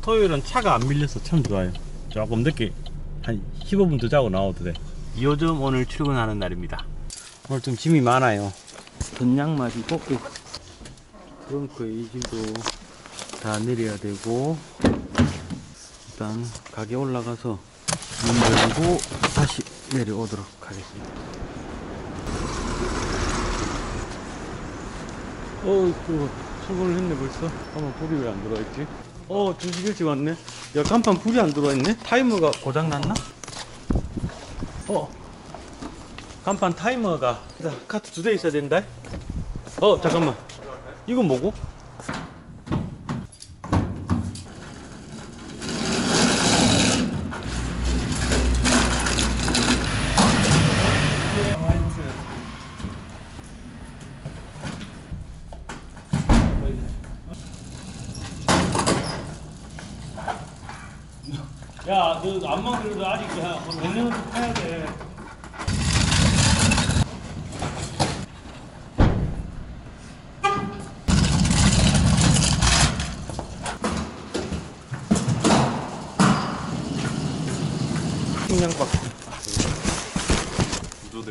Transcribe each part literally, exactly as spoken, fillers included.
토요일은 차가 안 밀려서 참 좋아요. 조금 늦게 한 십오 분 더 자고 나와도 돼. 요즘 오늘 출근하는 날입니다. 오늘 좀 짐이 많아요. 전양말이 꺾고 트렁크 에이지도 다 내려야 되고, 일단 가게 올라가서 문 열고 다시 내려오도록 하겠습니다. 어, 그 출근을 했네 벌써. 잠깐만, 불이 왜 안 들어와 있지? 어, 두 시 일찍 왔네. 야, 간판 불이 안 들어와 있네. 타이머가 고장 났나? 어, 간판 타이머가 카트 두 대 있어야 된다. 어, 잠깐만, 이건 뭐고? 야, 너 안만 그래도 아직 몇 년은 타야 돼. 식량박. 구조대원.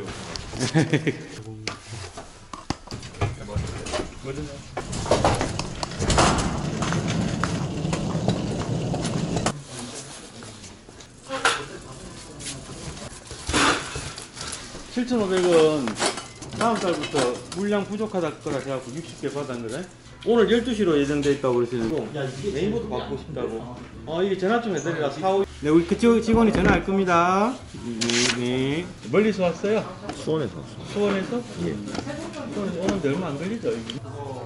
칠천오백 원 다음 달부터 물량 부족하다 거라 해갖고 육십 개 받았는데 오늘 열두 시로 예정돼 있다고 그러시는데, 야, 이게 메인보드 받고 싶다고. 어, 이게 전화 좀 해드리라. 사오. 네, 우리 그 직원이 전화할 겁니다. 네, 네. 멀리서 왔어요? 수원에서 왔어요. 수원에서? 예. 수원에서 오는데 얼마 안 걸리죠? 여기?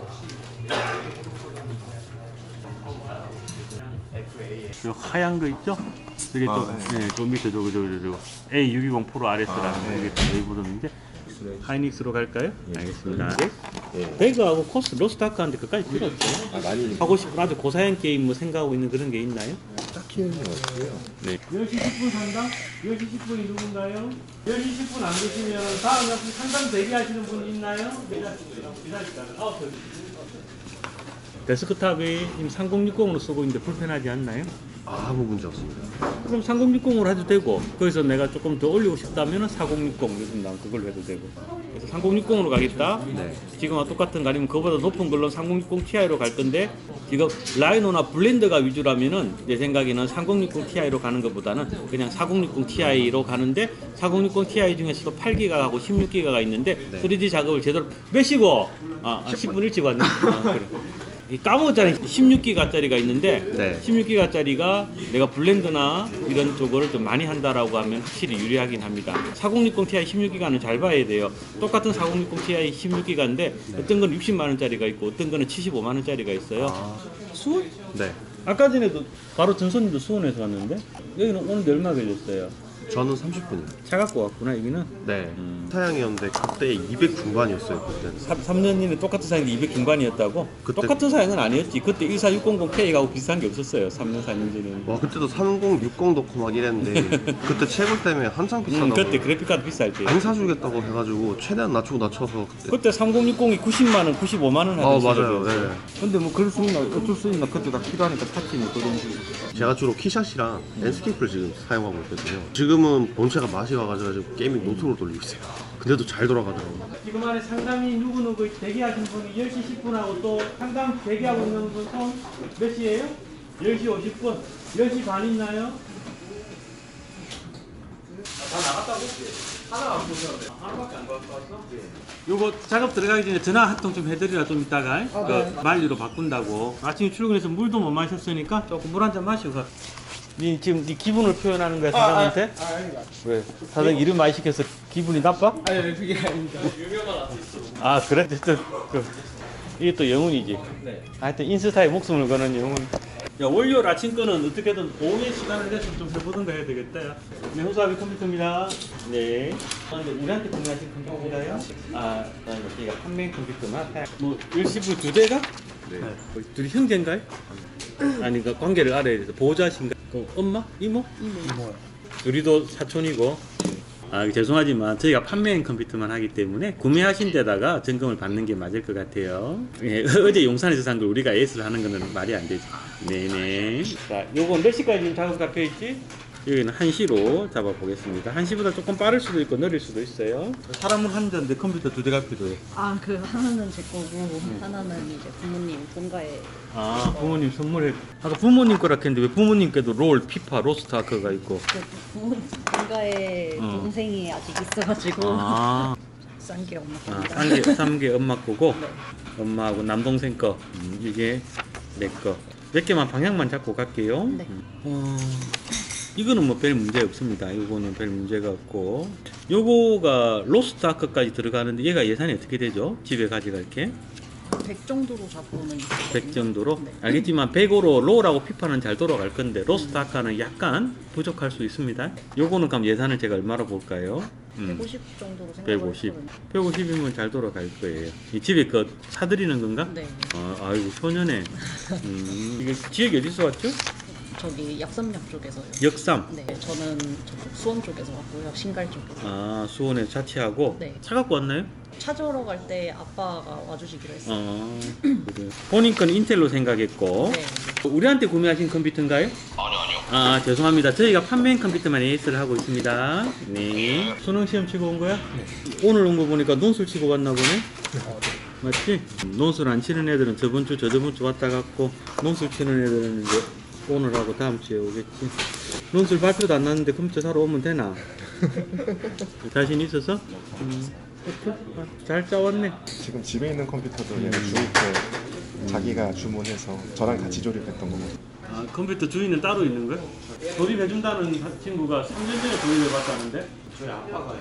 저 하얀 거 있죠? 여기 또, 아, 네, 저 밑에 저거, 저거, 저거. 에이 육이공 프로 아르에스라는 아, 네. 여기 여기 묻었는데, 하이닉스로 갈까요? 예. 알겠습니다. 예. 배그하고 코스, 로스트아크하는데 그까지 필요 없어요. 아, 많이 하고 싶은 아주 고사양 게임 뭐 생각하고 있는 그런 게 있나요? 딱히는 없고요. 네. 열 시 십 분 상담? 열 시 십 분이 누군가요? 열 시 십 분 안 계시면 다음 날 상담 대기하시는 분 있나요? 기다릴까요? 아홉 시. 데스크탑이 지금 삼공육공으로 쓰고 있는데 불편하지 않나요? 아무 문제 없습니다. 그럼 삼공육공으로 해도 되고, 거기서 내가 조금 더 올리고 싶다면 사공육공, 요즘 난 그걸로 해도 되고. 그래서 삼공육공으로 가겠다? 네. 지금과 똑같은 거 아니면 그거보다 높은 걸로 삼공육공 티아이로 갈 건데, 지금 라이노나 블렌더가 위주라면은 내 생각에는 삼공육공 티아이로 가는 것보다는 그냥 사공육공 티아이로 가는데, 사공육공 티아이 중에서도 팔 기가하고 십육 기가가 있는데 네. 쓰리디 작업을 제대로 몇 시고? 아, 아 십 분 일찍 왔네. 아, 그래. 까먹었잖아요. 십육 기가짜리가 있는데, 네. 십육 기가짜리가 내가 블렌더나 이런 쪽을 좀 많이 한다라고 하면 확실히 유리하긴 합니다. 사공육공 티아이 십육 기가는 잘 봐야 돼요. 똑같은 사공육공 티아이 십육 기가인데 네. 어떤 건 육십만 원짜리가 있고 어떤 거는 칠십오만 원짜리가 있어요. 아. 수원? 네. 아까 전에도 바로 전선님도 수원에서 왔는데 여기는 오는데 얼마 걸렸어요? 저는 삼십 분이요. 차 갖고 왔구나 여기는? 네. 음. 사양이었는데 그때 이백 중반이었어요. 그때는. 삼 년 전에 똑같은 사양인데 이백 중반이었다고? 그때... 똑같은 사양은 아니었지. 그때 일사육공 케이하고 비슷한 게 없었어요. 삼 년 사 년 전에는. 와, 그때도 삼공육공 넣고 막 이랬는데 그때 채굴 때문에 한창 비싸다고. 음, 그때 그래픽카드 비쌀 때. 안 사주겠다고 해가지고 최대한 낮추고 낮춰서 그때. 그때 삼공육공이 구십만 원, 구십오만 원 하던 아, 맞아요. 네. 근데 뭐 그럴 수 있나 어쩔 수 있나 그때 다 필요하니까 샀지 뭐 그런 식으로. 제가 주로 키샷이랑 엔스케이프를 지금 사용하고 있거든요. 지금은 본체가 맛이 와가지고 게이밍 노트로 돌리고 있어요. 근데도 잘 돌아가더라고요. 지금 안에 상담이 누구누구 대기하신 분이 열 시 십 분하고 또 상담 대기하고 있는 분 손 몇 시에요? 열 시 오십 분. 열 시 반 있나요? 다 나갔다고? 하나 안 보셨는데. 하나밖에 안 갖고 왔어? 네. 요거 작업 들어가기 전에 전화 한 통 좀 해드리라 좀 이따가. 아, 그 네. 만리로 바꾼다고. 아침에 출근해서 물도 못 마셨으니까 조금 물 한 잔 마시고 가. 니 지금 네 기분을 표현하는 거야 사장한테? 아, 아, 아닙니다. 왜? 사장 이름 많이 시켜서 기분이 나빠? 아니, 그게 아닙니다. 유명한 아티스트. 아 그래? 어쨌든 그, 이게 또 영훈이지. 네. 하여튼 인스타에 목숨을 거는 영훈. 야, 월요일 아침 거는 어떻게든 오후에 시간을 내서 좀 해보던가 해야 되겠다. 야. 네, 호수아비 컴퓨터입니다. 네. 아, 근데 우리한테 구매하신 컴퓨터인가요? 아, 여기가 판매 컴퓨터만. 뭐, 일시부 두 대가? 네. 네. 뭐, 둘이 형제인가요? 아니, 그 관계를 알아야 돼서 보호자신가? 그 엄마? 이모? 이모. 이모요. 둘이도 사촌이고. 아, 죄송하지만 저희가 판매한 컴퓨터만 하기 때문에 구매하신 데다가 점검을 받는 게 맞을 것 같아요. 예, 어제 용산에서 산 걸 우리가 에이스를 하는 거는 말이 안 되죠. 네네. 자, 요건 몇 시까지 지금 작업 잡혀 있지? 여기는 한 시로 잡아보겠습니다. 한 시보다 조금 빠를 수도 있고 느릴 수도 있어요. 사람은 한 대인데 컴퓨터 두 대가 필요해. 아, 그 하나는 제 거고 하나는 이제 부모님 본가에. 아, 부모님 선물해. 아까 부모님 거라 했는데 왜 부모님께도 롤, 피파, 로스트아크가 있고. 그 부모 본가에 어. 동생이 아직 있어가지고 아, 싼 게 엄마 아 겁니다. 싼 게, 싼 게 엄마 거고 네. 엄마하고 남동생 거. 음, 이게 내 거. 몇 개만 방향만 잡고 갈게요. 네. 음. 어, 이거는 뭐 별 문제 없습니다. 이거는 별 문제가 없고. 요거가 로스트아크까지 들어가는데 얘가 예산이 어떻게 되죠? 집에 가져갈게. 백 정도로 잡고는 있어요. 백 정도로? 네. 알겠지만 백으로 롤하고 피파는 잘 돌아갈 건데 로스트아크는 약간 부족할 수 있습니다. 요거는 그럼 예산을 제가 얼마로 볼까요? 음, 백오십 정도로 생각을 백오십. 했거든요. 백오십이면 잘 돌아갈 거예요. 이 집에 그 사드리는 건가? 네. 아, 아이고 소년에. 음, 이게 지역이 어디서 왔죠? 저기 약삼역 쪽에서요. 역삼. 네, 저는 저쪽 수원 쪽에서 왔고요. 신갈 쪽에서. 아, 수원에 자취하고. 네. 차 갖고 왔나요? 찾으러 갈 때 아빠가 와주시기로 했어요. 어, 그래요. 본인 건 인텔로 생각했고. 네. 우리한테 구매하신 컴퓨터인가요? 아니요, 아니요. 아, 죄송합니다. 저희가 판매한 컴퓨터만 에이스를 하고 있습니다. 네. 수능 시험 치고 온 거야? 네. 오늘 온 거 보니까 논술 치고 왔나 보네? 맞지? 논술 안 치는 애들은 저번 주, 저저번 주 왔다 갔고, 논술 치는 애들은 이제 오늘 하고 다음 주에 오겠지. 논술 발표도 안 났는데 컴퓨터 사러 오면 되나? 자신 있어서? 음. 아, 잘 짜왔네. 지금 집에 있는 컴퓨터도 얘가 주입해 자기가 주문해서 저랑 같이 조립했던 거거든요. 아, 컴퓨터 주인은 따로 있는 거야? 조립해준다는 친구가 삼 년 전에 조립해봤다는데? 저희 아빠가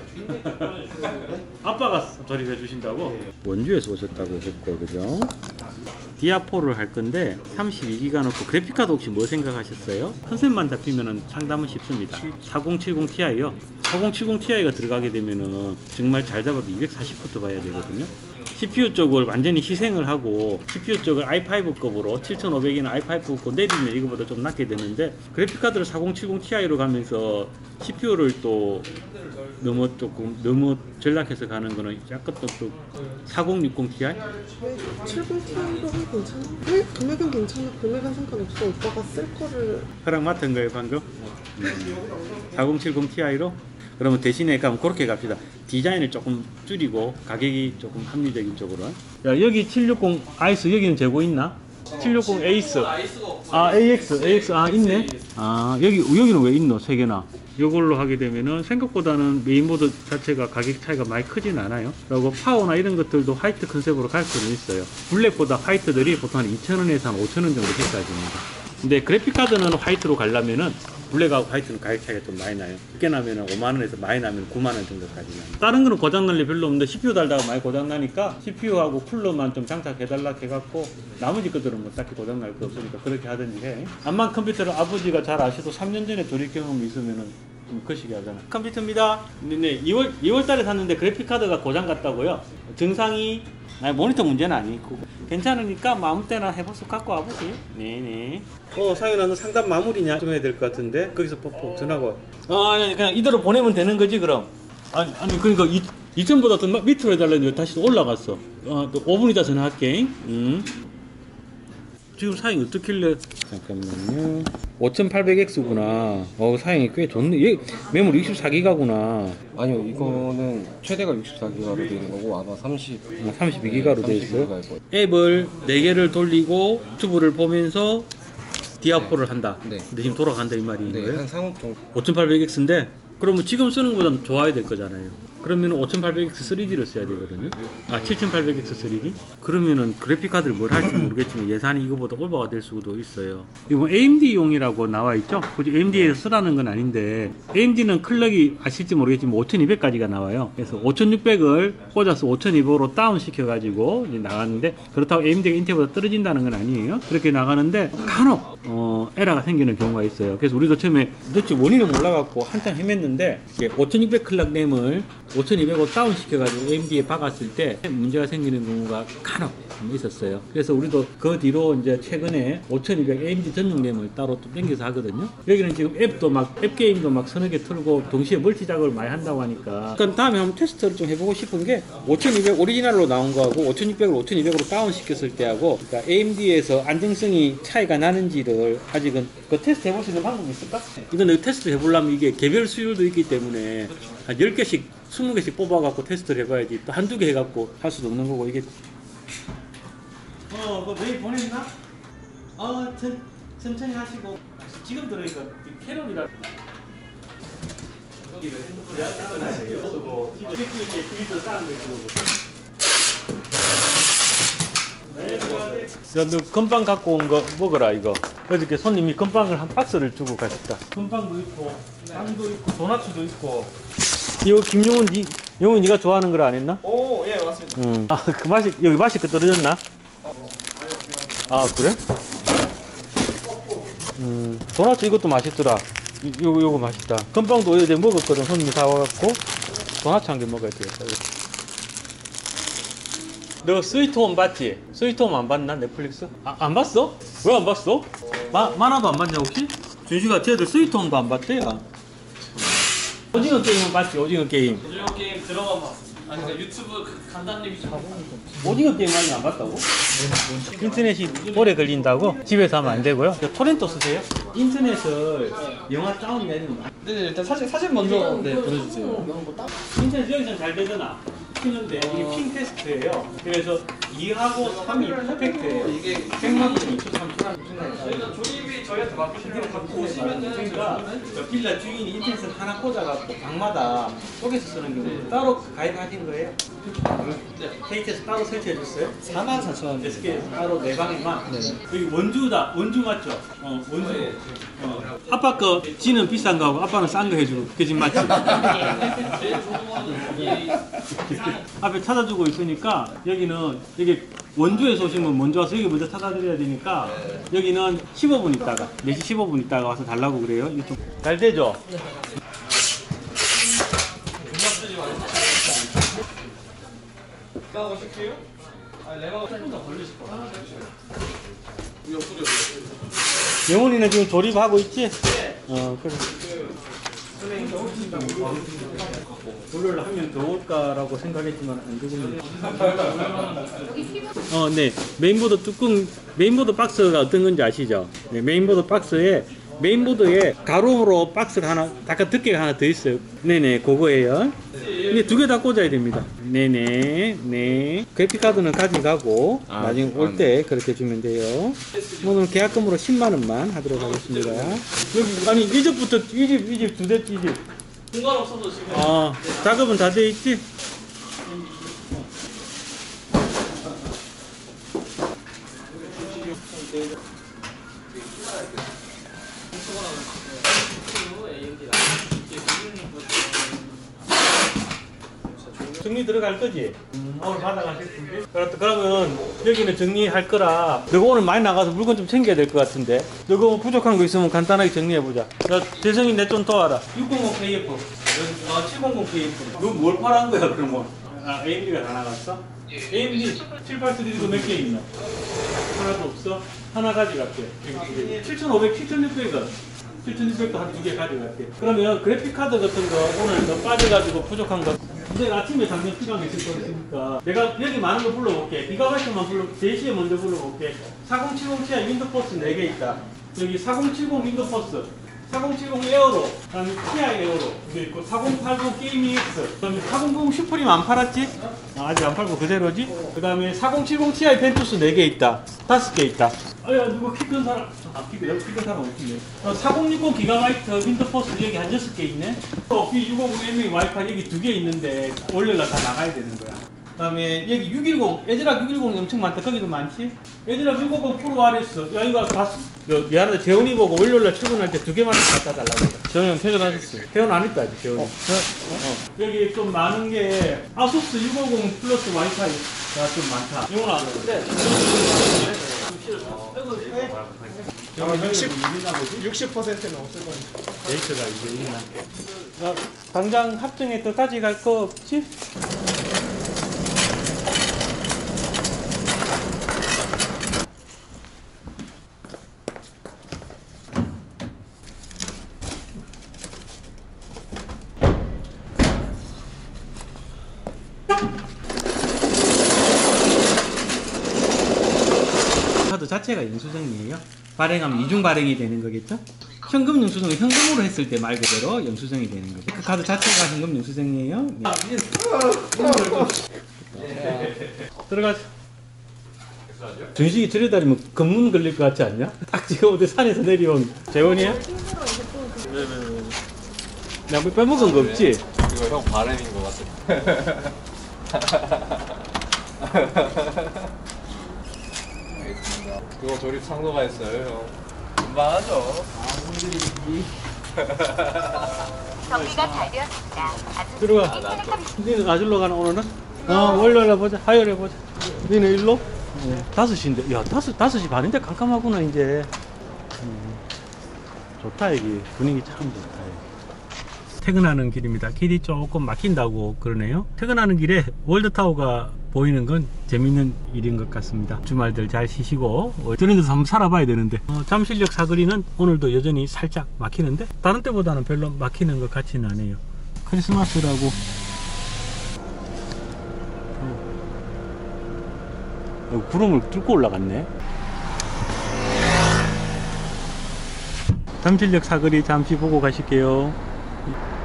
아빠가 조립해주신다고? 원주에서 오셨다고 했고, 그죠? 디아포를 할 건데 삼십이 기가 넣고 그래픽카드 혹시 뭐 생각하셨어요? 컨셉만 잡히면 상담은 쉽습니다. 사공칠공 티아이요. 사공칠공 티아이가 들어가게 되면은 정말 잘 잡아도 이백사십부터 봐야 되거든요. 씨피유 쪽을 완전히 희생을 하고 씨피유 쪽을 아이 파이브 급으로 칠천오백이나 아이 파이브 급 내리면 이거보다 좀 낮게 되는데 그래픽카드를 사공칠공 티아이로 가면서 씨피유를 또 너무 조금 너무 전락해서 가는 거는 약간 또 사공육공 티아이? 칠십 티아이로 하면 괜찮아? 왜? 금액은 괜찮아. 금액은 상관없어. 오빠가 쓸 거를. 허락 맡은 거예요 방금? 음. 사공칠공 티아이로? 그러면 대신에 그럼 그렇게 갑시다. 디자인을 조금 줄이고 가격이 조금 합리적인 쪽으로. 야, 여기 칠백육십 아이스 여기는 재고 있나? 칠백육십 에이스. 아, 에이엑스. 에이엑스. 아, 있네. 아, 여기 여기는 왜 있노? 세 개나. 이걸로 하게 되면은 생각보다는 메인보드 자체가 가격 차이가 많이 크진 않아요. 그리고 파워나 이런 것들도 화이트 컨셉으로 갈 수는 있어요. 블랙보다 화이트들이 보통 한 이천 원에서 한 오천 원 정도 비싸집니다. 근데 그래픽카드는 화이트로 가려면은 블랙하고 화이트는 가격 차이가 좀 많이 나요. 적게 나면은 오만 원에서 많이 나면 구만 원 정도까지 나요. 다른 거는 고장날 일 별로 없는데 씨피유 달다가 많이 고장나니까 씨피유하고 쿨러만 좀 장착해달라 해갖고 나머지 것들은 뭐 딱히 고장날 거 없으니까 그렇게 하든지 해. 암만 컴퓨터를 아버지가 잘 아셔도 삼 년 전에 조립 경험이 있으면은 좀 거시기 하잖아. 컴퓨터입니다. 네, 이월, 이월 달에 샀는데 그래픽카드가 고장 갔다고요? 증상이 아니, 모니터 문제는 아니고 괜찮으니까 뭐 아무 때나 해볼 수 갖고 와보세요. 네네. 어, 상현아 너 상담 마무리냐 좀 해야 될 것 같은데 거기서 퍽퍽 전화가 와. 아, 아니 그냥 이대로 보내면 되는 거지 그럼. 아니, 아니 그러니까 이, 이전보다 더 밑으로 해달라니 다시 또 올라갔어. 어, 또 오 분 있다 전화할게. 음. 지금 사양이 어떻길래? 잠깐만요. 오천팔백 엑스구나. 어, 사양이 꽤 좋네. 얘 메모리 육십사 기가구나. 아니요, 이거는 최대가 육십사 기가로 되어 있는 거고 아마 삼십, 아, 삼십이 기가로 돼 있어요. 삼십 기가일 거예요. 앱을 네 개를 돌리고 유튜브를 보면서 디아포를 한다. 네. 근데 지금 돌아간다 이 말인 네, 거예요? 한 삼억 정도. 오천팔백 엑스인데 그러면 지금 쓰는 것보다 좋아야 될 거잖아요. 그러면 오천팔백 엑스 쓰리디를 써야 되거든요. 아, 칠천팔백 엑스 쓰리디? 그러면은 그래픽카드를 뭘 할지 모르겠지만 예산이 이거보다 오버가 될 수도 있어요. 이거 에이엠디용이라고 나와 있죠? 굳이 에이엠디에서 쓰라는 건 아닌데 에이엠디는 클럭이 아실지 모르겠지만 오천이백까지가 나와요. 그래서 오천육백을 꽂아서 오천이백으로 다운 시켜가지고 이제 나가는데 그렇다고 에이엠디가 인텔보다 떨어진다는 건 아니에요. 그렇게 나가는데 간혹 어, 에러가 생기는 경우가 있어요. 그래서 우리도 처음에 도대체 원인을 몰라갖고 한참 헤맸는데 오천육백 클럭 램을 오천이백으로 다운 시켜가지고 에이엠디에 박았을 때 문제가 생기는 경우가 간혹 있었어요. 그래서 우리도 그 뒤로 이제 최근에 오천이백 에이엠디 전용 램을 따로 또 땡겨서 하거든요. 여기는 지금 앱도 막 앱 게임도 막 서너 개 틀고 동시에 멀티 작업을 많이 한다고 하니까. 그럼 다음에 한번 테스트를 좀 해보고 싶은 게 오천이백 오리지널로 나온 거하고 오천육백을 오천이백으로 다운 시켰을 때하고 그러니까 에이엠디에서 안정성이 차이가 나는지를 아직은 그 테스트 해볼 수 있는 방법이 있을까? 이건 테스트 해보려면 이게 개별 수율도 있기 때문에 한 열 개씩 스무 개씩 뽑아갖고 테스트를 해봐야지 또 한두 개 해갖고 할 수도 없는 거고 이게 어, 그 메일 보냈나? 어, 천, 천천히 하시고 지금 들으니까 캐롤이라 여기를 핸드폰에 하세요. 쓰고 이렇게 트위터 쌓은 거 있고. 야, 너 건빵 갖고 온 거 먹어라 이거. 어저께 손님이 건빵을 한 박스를 주고 가셨다. 건빵도 있고, 빵도 있고, 도넛도 있고. 이거 김용훈, 니, 용훈 네가 좋아하는 걸 안 했나? 오, 예, 맞습니다. 응. 아, 그 맛이 여기 맛이 그 떨어졌나? 아 그래? 음, 도넛 이것도 맛있더라. 이, 요거 요거 맛있다. 건빵도 어제 먹었거든. 손님이 사와갖고 도넛 한 개 먹어야 되겠다. 너 스위트홈 봤지? 스위트홈 안 봤나? 넷플릭스? 아, 안 봤어? 왜 안 봤어? 마, 만화도 안 봤냐 혹시? 준식아 쟤들 스위트홈도 안 봤대야. 오징어 게임은 봤지? 오징어 게임. 오징어 게임 들어가 봤습니다. 아니, 그러니까 유튜브 그 간단 리뷰 좀 하고. 오징어 게임 많이 안 봤다고? 인터넷이 오래 걸린다고? 집에서 하면 안 되고요. 토렌토 쓰세요? 인터넷을 영화 다운내는 거. 네, 일단 사진 사진 먼저 네, 보내주세요. 인터넷 여기서는 잘 되잖아. 피는데 이게 핑 테스트예요. 그래서 이하고 삼이 퍼펙트예요. 이게 백만 원, 이천, 삼천 원. 저희가 조립이 저희한테 맡기시면 갖고 오시면은 그러니까 저 빌라 주인이 인터넷을 하나 꽂아갖고 방마다 쪼개서 쓰는 경우 따로 가입하신 거예요? 네. 케이티에서 따로 설치해줬어요? 사만 사천 원. 에스케이에서 따로 내 방에만? 네. 여기 원주다. 원주 맞죠? 어, 원주. 어. 아빠 거 지는 비싼 거 하고 아빠는 싼 거 해주고 그 집 맞지? 앞에 찾아주고 있으니까 여기는 여기 원주에서 오시면 먼저 와서 여기 먼저 찾아드려야 되니까 여기는 십오 분 있다가 네 시 십오 분 있다가 와서 달라고 그래요. 이쪽 잘 되죠? 네. 레마고 시켜요? 아, 레마고 조금 더 걸리실 거예요. 영훈이는 지금 조립하고 있지? 네. 어, 그래. 불을 하면 좋을까라고 생각했지만 안 되군요. 어, 네. 메인보드 뚜껑, 메인보드 박스가 어떤 건지 아시죠? 네, 메인보드 박스에 메인보드에 가로로 박스가 하나, 아까 덮개가 하나 더 있어요. 네네, 그거예요. 근데 두 개 다 꽂아야 됩니다. 네네, 네. 그래픽카드는 가져가고, 아, 나중에 올 때 그렇게 주면 돼요. 오늘 계약금으로 십만 원만 하도록 하겠습니다. 여기, 아니, 이 집부터, 이 집, 이 집, 두 대, 이 집. 공간 없어도 지금. 아, 작업은 다 돼 있지? 정리 들어갈 거지? 음, 오늘 받아가실 텐데. 그러면 여기는 정리할 거라. 너가 오늘 많이 나가서 물건 좀 챙겨야 될 것 같은데. 너가 뭐 부족한 거 있으면 간단하게 정리해보자. 야, 대성이 내 좀 도와라. 육백십 케이에프. 아, 칠백십 케이에프. 너 뭘 팔한 거야, 그러면? 아, 에이엠디가 다 나갔어? 에이엠디 칠팔삼삼도 몇 개 있나? 하나도 없어? 하나 가져갈게. 칠천오백, 칠천육백 원. 칠천육백도 한 두 개 가져갈게. 그러면 그래픽카드 같은 거 오늘 너 빠져가지고 부족한 거 내일 아침에 당장 필요한 게 있을 거니까 내가 여기 많은 거 불러볼게. 기가바이트만 불러, 네 시에 먼저 불러볼게. 사공칠공 Ti 윈도포스 네 개 있다. 여기 사공칠공 윈도포스, 사공칠공 에어로, 그 다음에 Ti 에어로 있고, 사공팔공 게이밍 X, 그 다음에 사공구십 슈프림 안 팔았지? 아, 아직 안 팔고 그대로지? 그 다음에 사공칠공 Ti 펜투스 네 개 있다. 다섯 개 있다. 아야, 누구 키 큰 사람? 아, 키 큰, 키 큰 사람 없네. 어, 사공육공 기가바이트 윈도포스 여기 한 여섯 개 있네? 어, 비 육백오십 엠에이 와이파이 여기 두 개 있는데, 월요일날 다 나가야 되는 거야. 그 다음에 여기 육백십, 에즈락 육백십이 엄청 많다. 거기도 많지? 에즈락 육백오십 프로 알에스. 야, 이거 다, 여, 미안하다. 재훈이 보고 월요일날 출근할 때 두 개만 갖다 달라고 했다. 재훈이 형 퇴근하셨어요? 퇴근 안 했다, 아직 재훈이. 어, 어. 여기 좀 많은 게, 아수스 육백오십 플러스 와이파이가 좀 많다. 이건 안 돼. 네. 육십 퍼센트는 없을 겁니다. 데이터가 이제 있나? 어, 당장 합정에 또 가져갈 거 없지? 카드 자체가 영수증이에요. 발행하면 이중 발행이 되는 거겠죠? 현금 영수증은 현금으로 했을 때 말 그대로 영수증이 되는 거죠. 그 카드 자체가 현금 영수증이에요. 네. 들어가자. 전식이 들여다니면 검문 걸릴 것 같지 않냐? 딱 지금 어디 산에서 내려온 재원이야? 내가 뭐 빼먹은 거 없지? 이거 형 바람인 것 같아. 알겠습니다. 그거 조립 창고가 있어요, 형. 금방 하죠. 정리가 잘 되었습니다. 아주 들어가. 니는 아줄로 가나 오늘은? 어, 월요일에 보자. 화요일에 보자. 니는 일로? 네. 다섯 시인데, 야, 다섯, 다섯 시 반인데 깜깜하구나, 이제. 음, 좋다, 여기. 분위기 참 좋다, 여기. 퇴근하는 길입니다. 길이 조금 막힌다고 그러네요. 퇴근하는 길에 월드타워가 보이는 건 재밌는 일인 것 같습니다. 주말들 잘 쉬시고 어, 저런 데서 한번 살아봐야 되는데 어, 잠실역 사거리는 오늘도 여전히 살짝 막히는데 다른 때보다는 별로 막히는 것 같지는 않아요. 크리스마스라고 어, 구름을 뚫고 올라갔네. 잠실역 사거리 잠시 보고 가실게요.